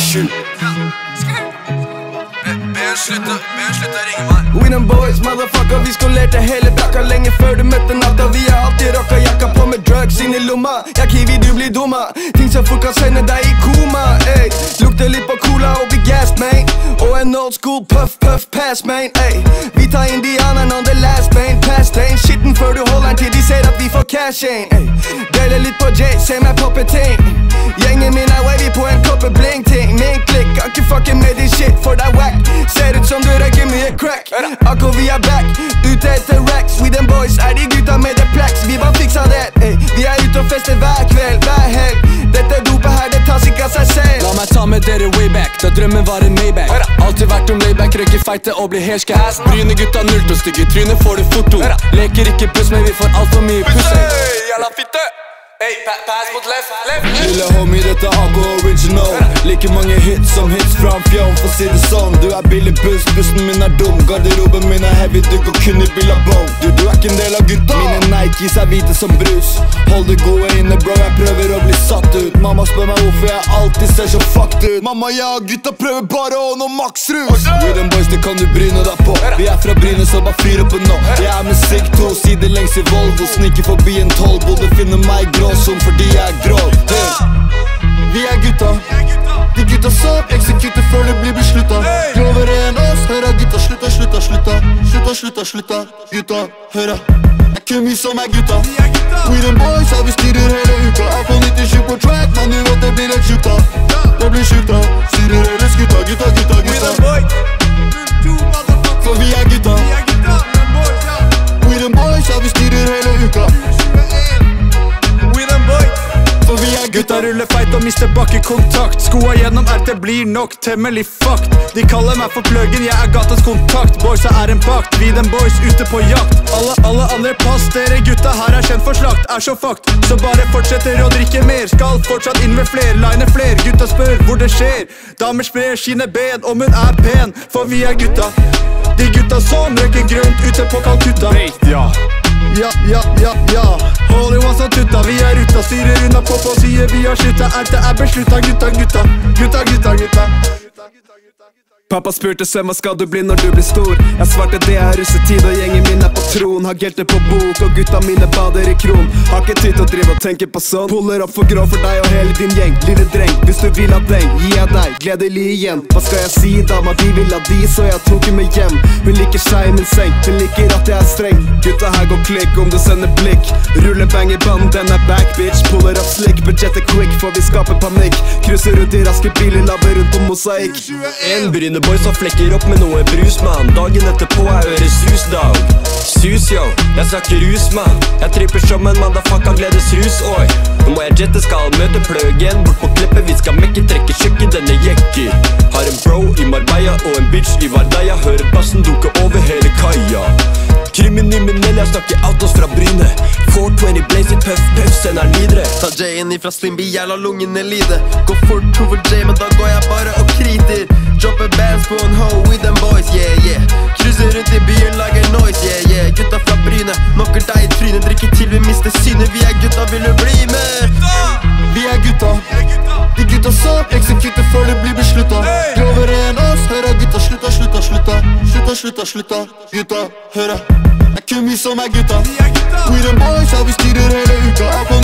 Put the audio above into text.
skyld. Be slutt å ringe meg. We them boys, motherfucker, vi skolerte hele brakka lenge før du møtte natta. Vi har alltid rocka jakka på med drugs inn i lomma. Ja, Kiwi, du blir dumma. Ting som folk kan sende deg i koma, ey. Lukter litt på cola og blir gassed, man. Og en old school puff, puff, pass, man, ey. Vi tar indianeren on the last main. Pass den skitten før du holder den til de ser at vi får cash in, ey. Deler litt på J, se meg poppe ting. Gjengen min er wavy på en koppe bling-ting. Min klikk, kan ikke fucke med din shit, for det er wack. Ser ut som du røyker mye crack. Akko, vi er back, ute etter racks. We them boys er de gutta med det plaks. Vi bare fiksa det, ey. Vi er ute og fester hver kveld, hver helg. Dette dopet her, det tas ikke av seg selv. La meg ta med dere way back, da drømmen var en Maybach. Alltid vært om layback, røyker feite og blir helskatt. Bryne gutta nullt og stygge, trynet får du fort om. Leker ikke buss, men vi får alt for mye puss. Jævla fitte. Hey, pass mot left. Lille homie, dette er Ako original. Like mange hits som hits fra en fjern, for å si det sånn. Du er billig buss, bussen min er dum. Garderoben min er heavy, du går kun i billabong. Du er ikke en del av gutta. Mine Nikes er hvite som brus. Hold det gode inne, bro, jeg prøver å bli satt ut. Mamma spør meg hvorfor jeg alltid ser så fucked ut. Mamma, jeg og gutta prøver bare å nå maksrus. We them boys, det kan du bryne deg på. Vi er fra Bryne, så bare fyr opp nå. Jeg er med Sig 2, sidelengs i Volvo. Sniker forbi en tolvbo, du finner meg grå som fordi jeg er grov. Vi er gutta. De gutta som executer før det blir beslutta. Grovere enn oss, hør da gutta. Slutta. Gutta, hør da. Det er ikke mye som er gutta. We them boys, ja vi styrer hele uka. Er på 97 på track, men du vet det blir helt sjukt da. Det blir sjukt da. Styrer hele skutta, gutta. For vi er gutta. We them boys, ja vi styrer hele uka. For vi er gutta, ruller feit og mister bakkekontakt. Skoa gjennom RT blir nok temmelig fucked. De kaller meg for pluggen, jeg er gatas kontakt. Boysa er en pakt, vi den boys ute på jakt. Alle andre pass, dere gutta her er kjent for slakt. Er så fucked, så bare fortsetter å drikke mer. Skal fortsatt inn ved fler, line fler. Gutta spør hvor det skjer. Damer sprer sine ben, om hun er pen. For vi er gutta. De gutta som røyker grønt ute på Calcutta. Ja. Holy ones og tutta, vi er ute. Styrer unna pop og sier vi har slutta. RT er beslutta, gutta. Pappa spurte Sven, hva skal du bli når du blir stor? Jeg svarte det er russetid og gjengen min er på tron. Har gelte på bok og gutta mine bader i kron. Har ikke tid til å drive og tenke på sånn. Puller opp for grå for deg og hele din gjeng. Lille dreng, hvis du vil ha den, gir jeg deg gledelig igjen. Hva skal jeg si, dama, vi vil ha de, så jeg tok henne hjem. Hun liker seg i min seng, hun liker at jeg er streng. Gutta her går klikk om du sender blikk. Ruller bang i band, den er back, bitch. Puller opp slick, budsjettet quick, for vi skaper panikk. Krysser rundt i raske biler, labber rundt på mosaikk. En Bryne boys som flekker opp med noe brus, man. Dagen etterpå jeg hører susdag. Sus, yo, jeg snakker rus, man. Jeg tripper som en motherfucker gledesrus, oi. Nå må jeg jette, skal møte pløgen. Bort på klippet, vi skal mekke, trekke sjekke denne jekki. Har en bro i Marbella og en bitch i Vardeia. Hører bassen duke over hele kaia. Kriminell, jeg snakker autos fra Bryne. 420 blaze it, puff, sender den videre. Ta J-en ifra Slimby, jeg la lungene lide. Gå fort over J, men da går jeg bare og kriter. Dropper bands på en hoe with them boys, yeah. Krysser rundt i byen, lager noise, yeah. Gutta fra Bryne, nokker deg i trynet. Drikker til vi mister synet, vi er gutta, vil du bli med? Vi er gutta. De gutta som executer før det blir beslutta. Grovere enn oss, hør da gutta. Slutta. Gutta, hør da. Det er ikke mye som er gutta. We them boys, ja vi styrer hele uka.